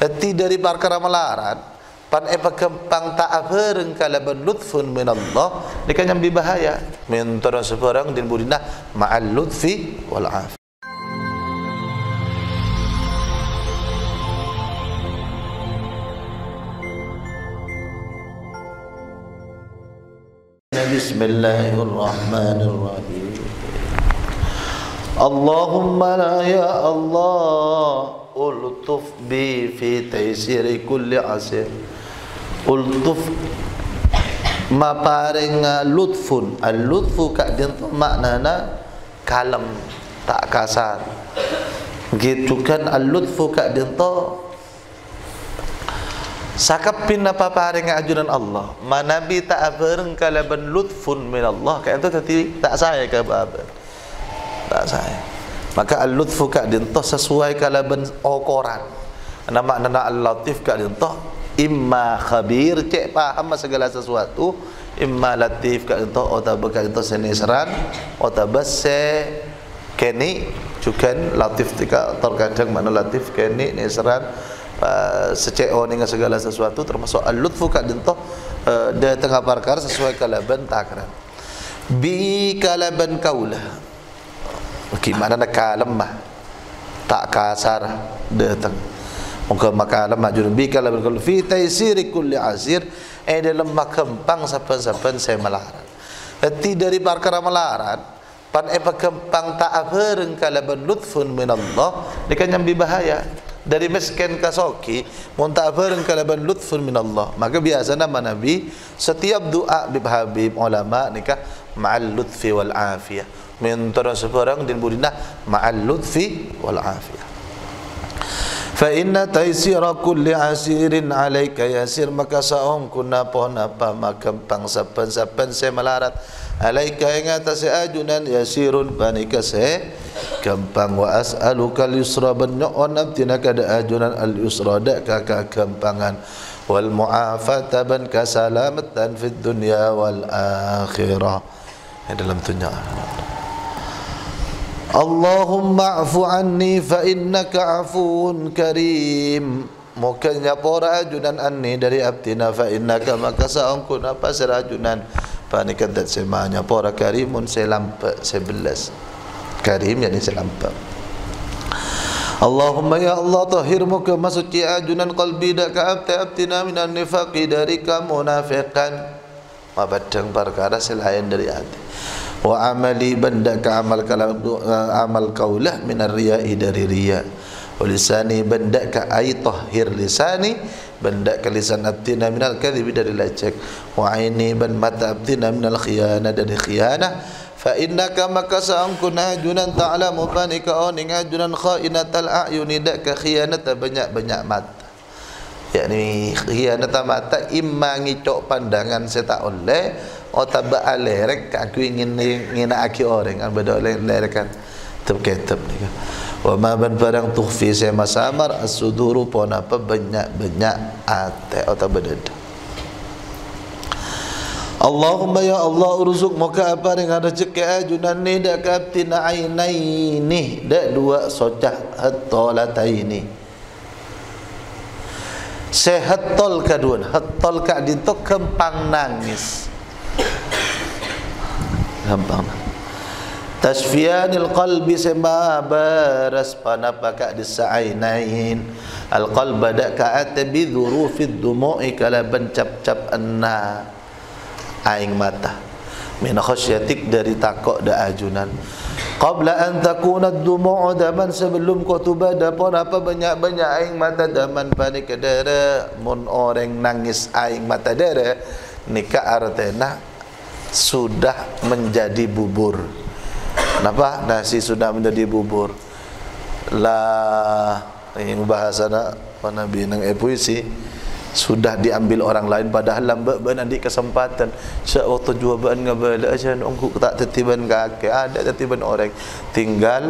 Hati dari perkara melarat pan kempang tak abareng kalaban lutfun min Allah dekan yang bahaya mentara sebarang din budina ma'al lutfi wal afiyah. Bismillahirrahmanirrahim. Allahumma la ya Allah ultuf bi fi taysiri kulli asir. Ultuf ma paring lutfun. Al-lutfu kak dinto maknana kalem tak kasar. Gitu kan al-lutfu kak dinto sakapin apa paring ajunan Allah. Manabi tak abareng kalaban lutfun min Allah. Kak itu tadi tak saya ke apa? Tak saya. Maka al-lutfu kak dinto sesuai kalaban okoran. Nama nana al-latif kak dinto imma khabir cek paham segala sesuatu, imma latif kak dinto otabak kak dinto senisran, otabas se keni cukan latif tika terkadang mana latif keni nisran seceo dengan segala sesuatu termasuk al-lutfu kak dinto dia tengah perkara sesuai kalaban takran bi kalaban kaulah. Gimana nak kalem mah tak kasar datang muka makalam majun bi kalaban kaul fi taysiri kulli asir dalam makempang sapan-sapan saya melarat. Hati dari perkara melarat pan kempang tak abareng kalaban lutfun min Allah dekan yang bahaya dari miskin ke soki mun tak abareng kalaban lutfun min Allah. Maka biasa nama Nabi setiap doa Habib ulama nikah ma'al lutfi wal afiyah mentara sebarang din budina ma'al lutfi wal afiyah. Fa inna taysira kulli asirin alaika yasir. Maka saong kuna pohon apa makempang sapan-sapan saya melarat alaika yang atas ajunan yasirun panika saya gampang. Wa as'aluka al-yusra banyo'on abdina kada ajunan al-yusra dak ka gampangan wal mu'afata ban kasalamatan fid dunya wal akhirah. Dalam dunia Allahumma afu anni fa innaka afuun karim. Mukanya pora ajunan anni dari abdina fa innaka maka saangkun apa serajunan panika dat semanya pora karimun selampa sebelas karim yani selampa. Allahumma ya Allah tahhir muka masuci ajunan qalbi dak ka abdina minan nifaqi dari kemunafiqan mabadang perkara selain dari hati. Wa amali benda ka amal kalam amal kaulah minar riya'i dari riya. Wa lisani benda ka ay tahhir lisani benda ka lisan abdina minal kadhibi dari lacak. Wa aini ban mata abdina minal khiyana dari khiyana. Fa innaka maka saangkun ajunan ta'lamu panika oning ajunan khainatal a'yuni dak ka khiyanata banyak-banyak mata. Yakni khiyanata mata imma ngicok pandangan seta oleh otak alerek aku ingin aki orang beda lerek kan terketep ni. Wa ma ban barang tukhfi saya masamar as-suduru pon apa banyak-banyak ate otak bededa. Allahumma ya Allah urzuq maka apa dengan rezeki ajunan ni dak kaptina ainaini dak dua socah hatolataini sehat tol kaduan hatol ka dinto kempang nangis gampang. Tasfiyanil qalbi sema baras panapaka disainain al qalba dak ka atbi dhurufid dumu'i kala bencap-cap anna aing mata min khasyatik dari takok da ajunan qabla an takuna ad-dumu'u daman sebelum kau tubada pon apa banyak-banyak aing mata daman panik dara mun orang nangis aing mata dara nikah artena sudah menjadi bubur. Kenapa? Nasi sudah menjadi bubur. Lah yang bahasa Nabi nang puisi sudah diambil orang lain padahal lambat nanti kesempatan sewaktu juaban ngabala aja nunggu tak tertiban kaki ada tertiban orang tinggal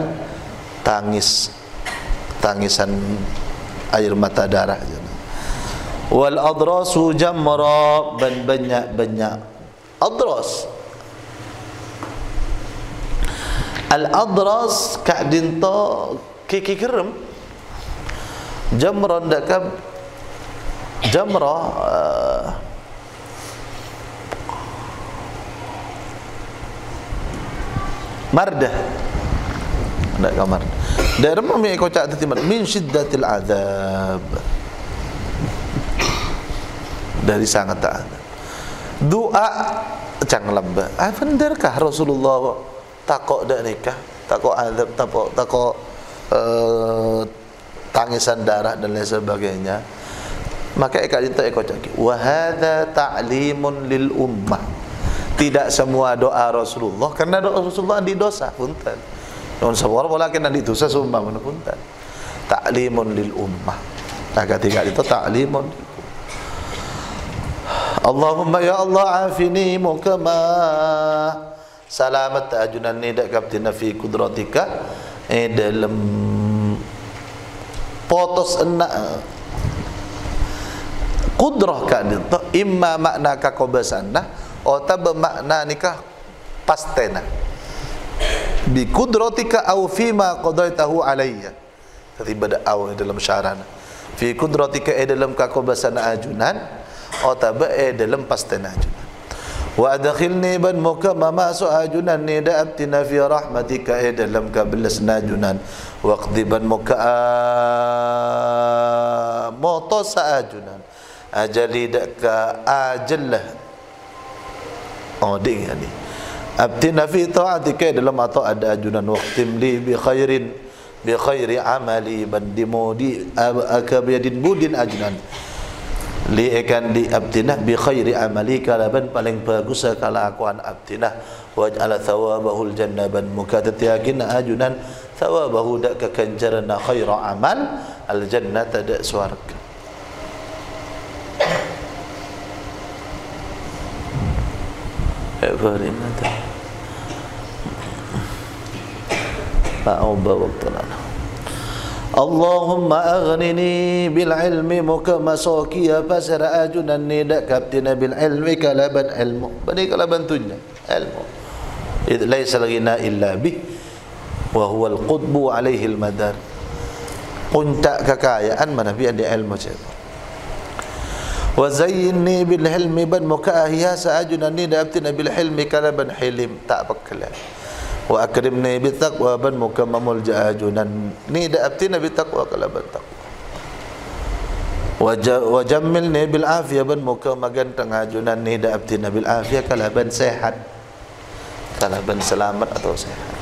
tangisan air mata darah. Wal adrasu jamra ban banyak adras. Al adras ka dinto kiki kerem Jamrah ndakab jamrah mardah ndak kamar dari mana kau cak tertimat min syiddatil azab dari sangat azab doa cang lamba benarkah Rasulullah takok dak nikah takok azab takok tangisan darah dan lain sebagainya. Maka eka dinta eko caki wa hadza ta'limun lil ummah. Tidak semua doa Rasulullah karena doa Rasulullah di dosa punten. Non sabor walakin di dosa summa punten. Ta'limun lil ummah. Maka tiga itu ta'limun. Allahumma ya Allah afini mukama salamat ajunan ni dak kaptina fi kudratika dalam potos enak kudrah ka dinto imma makna ka qobasana atau makna nikah pastena bi kudratika au fi ma qadaitahu alayya tadi bada au dalam syarana fi kudratika dalam ka qobasana ajunan atau dalam pastena ajunan wa adkhilni ban mukama ma suajunan ni da'abtina fi rahmatika dalam ka belasna ajunan waqdi ban muka moto saajunan ajali daka ajallah ding ni abtina fi ta'atika dalam atau ada ajunan waqtim li bi khairi amali bandimudi akabiyadin budin ajunan li akan di abtina bi khairi amali kalaban paling bagus kelakuan abtina waj'ala thawabahul jannaban mukatati yakin ajunan thawabahu dak kekanjarana khaira amal al jannata dak swarga. Farinata fa'uba waqtana Allahumma aghnini bil ilmi mukama saqiya fasara ajunan nidak kaptina bil ilmi kalaban ilmu bani kalaban tunya ilmu id laysa lagina illa bih wa huwa al qutbu alaihi al madar puncak kekayaan mana bi ada ilmu siapa wa zayyinni bil hilmi ban mukahiya saajunan nidak kaptina bil hilmi kalaban hilim tak bakala wa akrimni bi taqwa ban mukammamul jaajunan ni da abtina bi taqwa kalaban taqwa wa jammilni bil afiyah ban mukammagan tangajunan ni da abtina bil afiyah kalaban sehat kalaban selamat atau sehat